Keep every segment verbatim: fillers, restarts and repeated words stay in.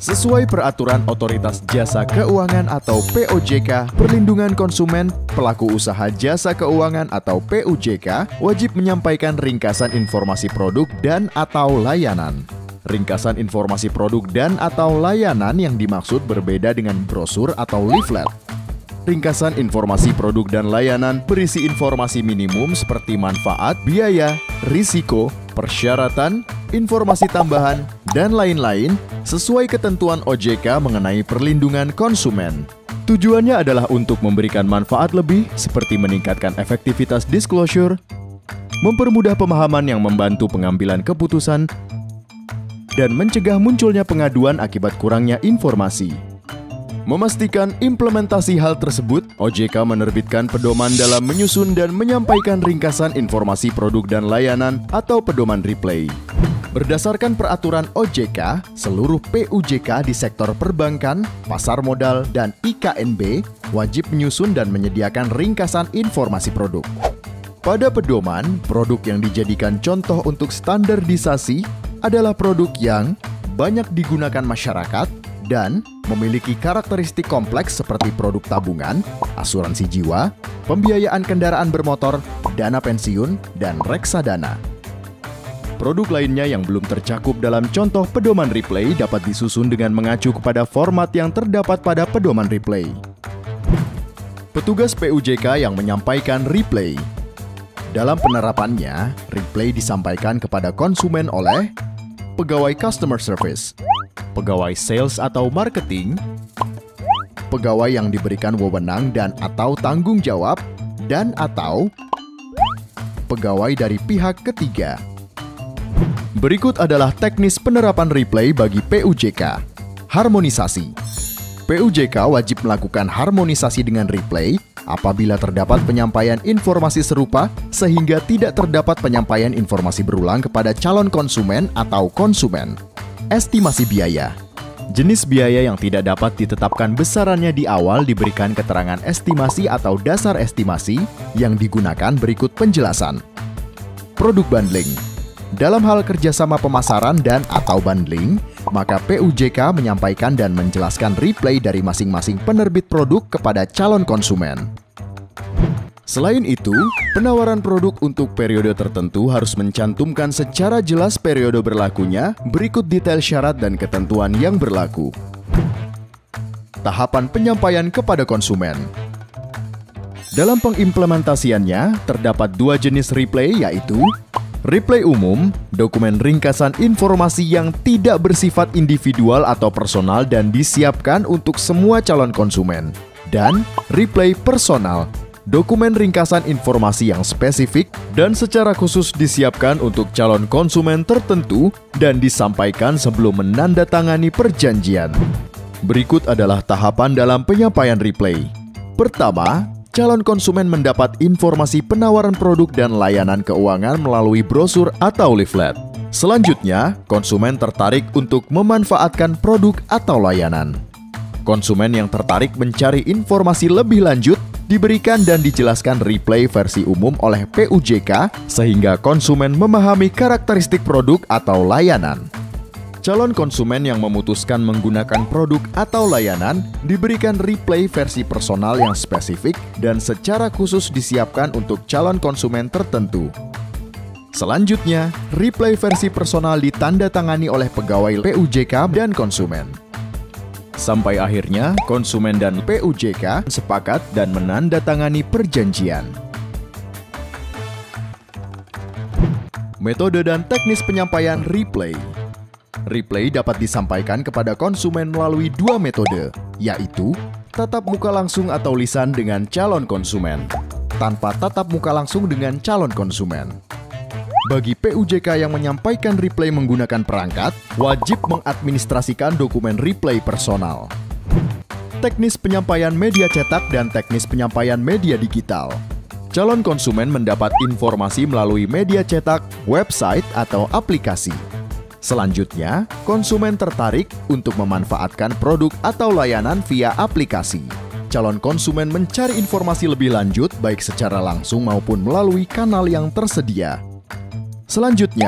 Sesuai peraturan Otoritas Jasa Keuangan atau P O J K, perlindungan konsumen, pelaku usaha jasa keuangan atau P U J K wajib menyampaikan ringkasan informasi produk dan atau layanan. Ringkasan informasi produk dan atau layanan yang dimaksud berbeda dengan brosur atau leaflet. Ringkasan informasi produk dan layanan berisi informasi minimum seperti manfaat, biaya, risiko, persyaratan, informasi tambahan, dan lain-lain sesuai ketentuan O J K mengenai perlindungan konsumen. Tujuannya adalah untuk memberikan manfaat lebih seperti meningkatkan efektivitas disclosure, mempermudah pemahaman yang membantu pengambilan keputusan, dan mencegah munculnya pengaduan akibat kurangnya informasi. Memastikan implementasi hal tersebut, O J K menerbitkan pedoman dalam menyusun dan menyampaikan ringkasan informasi produk dan layanan atau pedoman replay. Berdasarkan peraturan O J K, seluruh P U J K di sektor perbankan, pasar modal, dan I K N B wajib menyusun dan menyediakan ringkasan informasi produk. Pada pedoman, produk yang dijadikan contoh untuk standarisasi adalah produk yang banyak digunakan masyarakat dan memiliki karakteristik kompleks seperti produk tabungan, asuransi jiwa, pembiayaan kendaraan bermotor, dana pensiun, dan reksadana. Produk lainnya yang belum tercakup dalam contoh pedoman replay dapat disusun dengan mengacu kepada format yang terdapat pada pedoman replay. Petugas P U J K yang menyampaikan replay. Dalam penerapannya, replay disampaikan kepada konsumen oleh pegawai customer service, pegawai sales atau marketing, pegawai yang diberikan wewenang dan atau tanggung jawab, dan atau pegawai dari pihak ketiga. Berikut adalah teknis penerapan replay bagi P U J K. Harmonisasi. P U J K wajib melakukan harmonisasi dengan replay apabila terdapat penyampaian informasi serupa sehingga tidak terdapat penyampaian informasi berulang kepada calon konsumen atau konsumen. Estimasi biaya. Jenis biaya yang tidak dapat ditetapkan besarannya di awal diberikan keterangan estimasi atau dasar estimasi yang digunakan berikut penjelasan. Produk bundling. Dalam hal kerjasama pemasaran dan atau bundling, maka P U J K menyampaikan dan menjelaskan replay dari masing-masing penerbit produk kepada calon konsumen. Selain itu, penawaran produk untuk periode tertentu harus mencantumkan secara jelas periode berlakunya, berikut detail syarat dan ketentuan yang berlaku. Tahapan penyampaian kepada konsumen. Dalam pengimplementasiannya, terdapat dua jenis replay yaitu replay umum, dokumen ringkasan informasi yang tidak bersifat individual atau personal dan disiapkan untuk semua calon konsumen. Dan replay personal, dokumen ringkasan informasi yang spesifik dan secara khusus disiapkan untuk calon konsumen tertentu dan disampaikan sebelum menandatangani perjanjian. Berikut adalah tahapan dalam penyampaian replay. Pertama, calon konsumen mendapat informasi penawaran produk dan layanan keuangan melalui brosur atau leaflet. Selanjutnya, konsumen tertarik untuk memanfaatkan produk atau layanan. Konsumen yang tertarik mencari informasi lebih lanjut diberikan dan dijelaskan replay versi umum oleh P U J K sehingga konsumen memahami karakteristik produk atau layanan. Calon konsumen yang memutuskan menggunakan produk atau layanan diberikan replay versi personal yang spesifik dan secara khusus disiapkan untuk calon konsumen tertentu. Selanjutnya, replay versi personal ditandatangani oleh pegawai P U J K dan konsumen. Sampai akhirnya, konsumen dan P U J K sepakat dan menandatangani perjanjian. Metode dan teknis penyampaian replay. Replay dapat disampaikan kepada konsumen melalui dua metode, yaitu tatap muka langsung atau lisan dengan calon konsumen, tanpa tatap muka langsung dengan calon konsumen. Bagi P U J K yang menyampaikan replay menggunakan perangkat, wajib mengadministrasikan dokumen replay personal. Teknis penyampaian media cetak dan teknis penyampaian media digital. Calon konsumen mendapat informasi melalui media cetak, website, atau aplikasi. Selanjutnya, konsumen tertarik untuk memanfaatkan produk atau layanan via aplikasi. Calon konsumen mencari informasi lebih lanjut baik secara langsung maupun melalui kanal yang tersedia. Selanjutnya,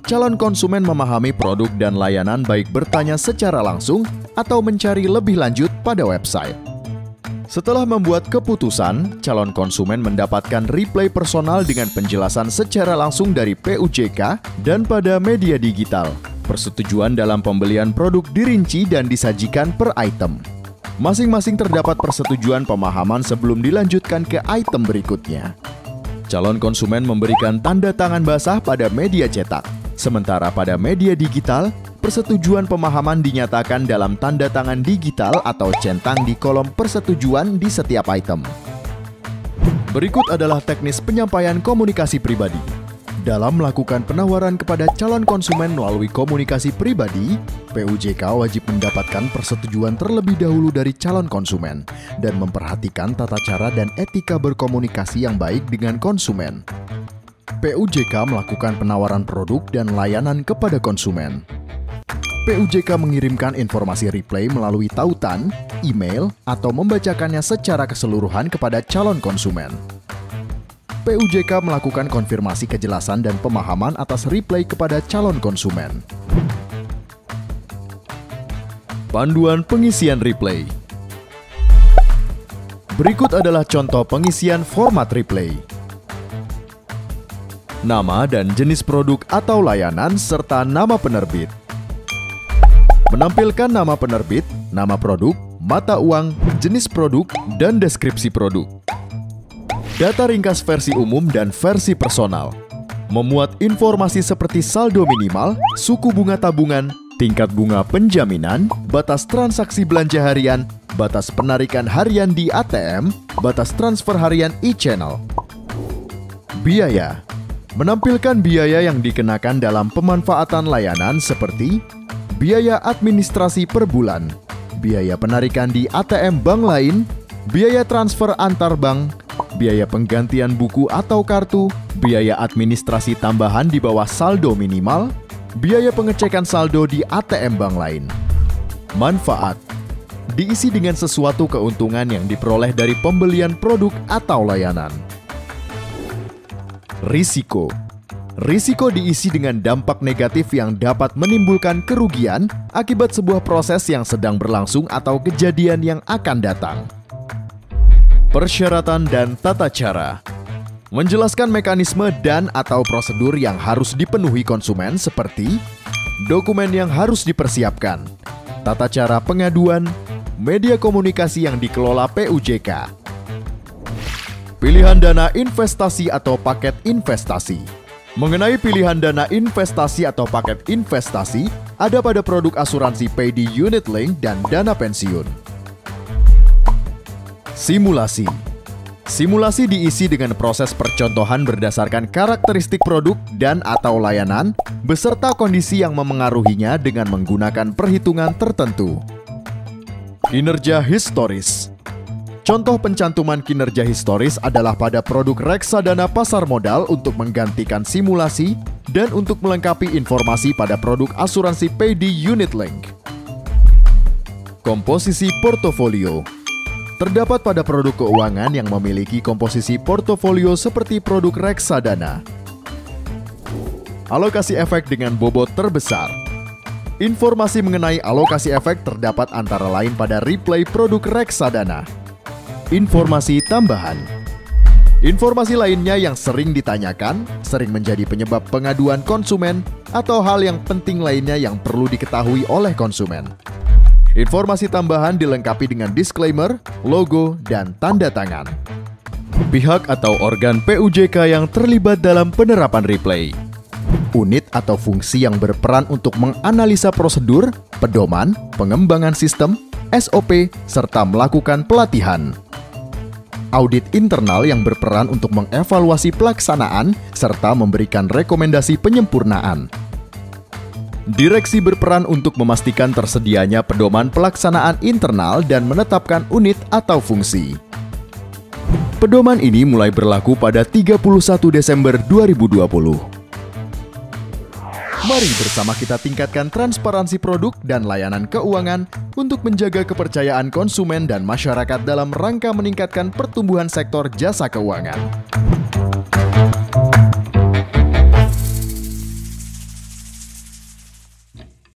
calon konsumen memahami produk dan layanan baik bertanya secara langsung atau mencari lebih lanjut pada website. Setelah membuat keputusan, calon konsumen mendapatkan replay personal dengan penjelasan secara langsung dari P U J K dan pada media digital. Persetujuan dalam pembelian produk dirinci dan disajikan per item. Masing-masing terdapat persetujuan pemahaman sebelum dilanjutkan ke item berikutnya. Calon konsumen memberikan tanda tangan basah pada media cetak, sementara pada media digital, persetujuan pemahaman dinyatakan dalam tanda tangan digital atau centang di kolom persetujuan di setiap item. Berikut adalah teknis penyampaian komunikasi pribadi. Dalam melakukan penawaran kepada calon konsumen melalui komunikasi pribadi, P U J K wajib mendapatkan persetujuan terlebih dahulu dari calon konsumen dan memperhatikan tata cara dan etika berkomunikasi yang baik dengan konsumen. P U J K melakukan penawaran produk dan layanan kepada konsumen. P U J K mengirimkan informasi replay melalui tautan, email, atau membacakannya secara keseluruhan kepada calon konsumen. P U J K melakukan konfirmasi kejelasan dan pemahaman atas replay kepada calon konsumen. Panduan pengisian replay. Berikut adalah contoh pengisian format replay. Nama dan jenis produk atau layanan serta nama penerbit. Menampilkan nama penerbit, nama produk, mata uang, jenis produk, dan deskripsi produk. Data ringkas versi umum dan versi personal. Memuat informasi seperti saldo minimal, suku bunga tabungan, tingkat bunga penjaminan, batas transaksi belanja harian, batas penarikan harian di A T M, batas transfer harian e-channel. Biaya. Menampilkan biaya yang dikenakan dalam pemanfaatan layanan seperti biaya administrasi per bulan, biaya penarikan di A T M bank lain, biaya transfer antar bank, biaya penggantian buku atau kartu, biaya administrasi tambahan di bawah saldo minimal, biaya pengecekan saldo di A T M bank lain. Manfaat. Diisi dengan sesuatu keuntungan yang diperoleh dari pembelian produk atau layanan. Risiko. Risiko diisi dengan dampak negatif yang dapat menimbulkan kerugian akibat sebuah proses yang sedang berlangsung atau kejadian yang akan datang. Persyaratan dan tata cara. Menjelaskan mekanisme dan atau prosedur yang harus dipenuhi konsumen seperti dokumen yang harus dipersiapkan, tata cara pengaduan, media komunikasi yang dikelola P U J K. Pilihan dana investasi atau paket investasi. Mengenai pilihan dana investasi atau paket investasi, ada pada produk asuransi P D Unit Link dan dana pensiun. Simulasi. Simulasi diisi dengan proses percontohan berdasarkan karakteristik produk dan atau layanan, beserta kondisi yang memengaruhinya dengan menggunakan perhitungan tertentu. Kinerja historis. Contoh pencantuman kinerja historis adalah pada produk reksadana pasar modal untuk menggantikan simulasi dan untuk melengkapi informasi pada produk asuransi P D Unit Link. Komposisi portofolio. Terdapat pada produk keuangan yang memiliki komposisi portofolio seperti produk reksadana. Alokasi efek dengan bobot terbesar. Informasi mengenai alokasi efek terdapat antara lain pada replay produk reksadana. Informasi tambahan. Informasi lainnya yang sering ditanyakan, sering menjadi penyebab pengaduan konsumen, atau hal yang penting lainnya yang perlu diketahui oleh konsumen. Informasi tambahan dilengkapi dengan disclaimer, logo, dan tanda tangan. Pihak atau organ P U J K yang terlibat dalam penerapan replay. Unit atau fungsi yang berperan untuk menganalisa prosedur, pedoman, pengembangan sistem, S O P, serta melakukan pelatihan. Audit internal yang berperan untuk mengevaluasi pelaksanaan serta memberikan rekomendasi penyempurnaan. Direksi berperan untuk memastikan tersedianya pedoman pelaksanaan internal dan menetapkan unit atau fungsi. Pedoman ini mulai berlaku pada tiga puluh satu Desember dua ribu dua puluh. Mari bersama kita tingkatkan transparansi produk dan layanan keuangan untuk menjaga kepercayaan konsumen dan masyarakat dalam rangka meningkatkan pertumbuhan sektor jasa keuangan.